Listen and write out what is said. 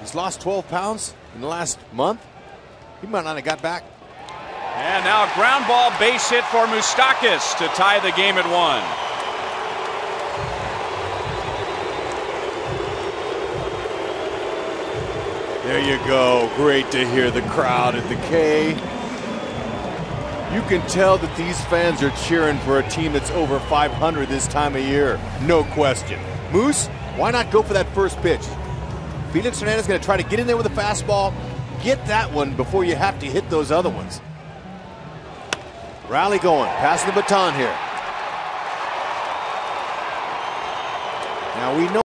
He's lost 12 pounds in the last month. He might not have got back. And now a ground ball base hit for Moustakas to tie the game at 1. There you go. Great to hear the crowd at the K. You can tell that these fans are cheering for a team that's over 500 this time of year. No question. Moose, why not go for that first pitch? Felix Hernandez is going to try to get in there with a fastball. Get that one before you have to hit those other ones. Rally going, passing the baton here. Now we know